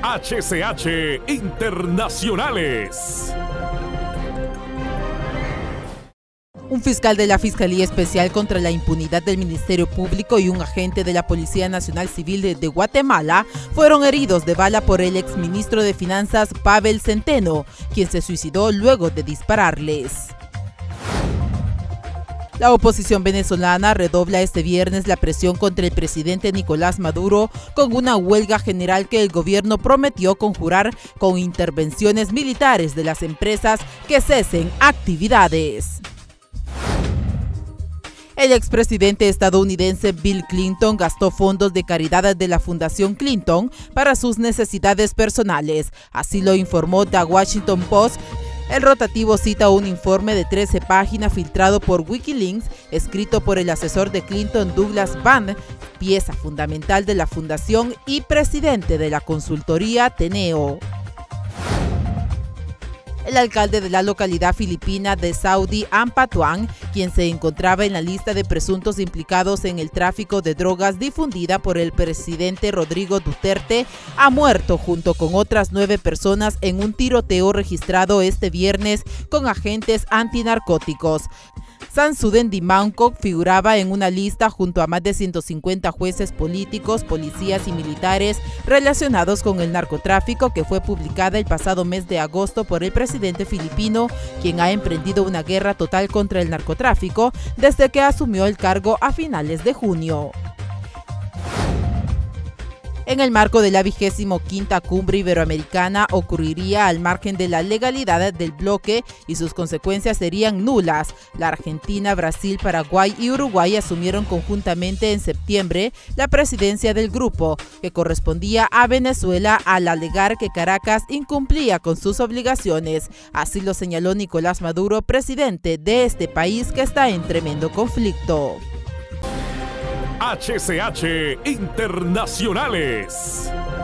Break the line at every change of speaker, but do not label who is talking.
HCH Internacionales.
Un fiscal de la Fiscalía Especial contra la Impunidad del Ministerio Público y un agente de la Policía Nacional Civil de Guatemala fueron heridos de bala por el exministro de Finanzas Pavel Centeno, quien se suicidó luego de dispararles. La oposición venezolana redobla este viernes la presión contra el presidente Nicolás Maduro con una huelga general que el gobierno prometió conjurar con intervenciones militares de las empresas que cesen actividades. El expresidente estadounidense Bill Clinton gastó fondos de caridad de la Fundación Clinton para sus necesidades personales. Así lo informó The Washington Post. El rotativo cita un informe de 13 páginas filtrado por Wikileaks, escrito por el asesor de Clinton, Douglas Vann, pieza fundamental de la fundación y presidente de la consultoría Teneo. El alcalde de la localidad filipina de Saudi Ampatuan, quien se encontraba en la lista de presuntos implicados en el tráfico de drogas difundida por el presidente Rodrigo Duterte, ha muerto junto con otras 9 personas en un tiroteo registrado este viernes con agentes antinarcóticos. Samsudeen Dimangkok figuraba en una lista junto a más de 150 jueces políticos, policías y militares relacionados con el narcotráfico, que fue publicada el pasado mes de agosto por el presidente filipino, quien ha emprendido una guerra total contra el narcotráfico desde que asumió el cargo a finales de junio. En el marco de la 25ª Cumbre Iberoamericana ocurriría al margen de la legalidad del bloque y sus consecuencias serían nulas. La Argentina, Brasil, Paraguay y Uruguay asumieron conjuntamente en septiembre la presidencia del grupo, que correspondía a Venezuela al alegar que Caracas incumplía con sus obligaciones. Así lo señaló Nicolás Maduro, presidente de este país que está en tremendo conflicto.
HCH Internacionales.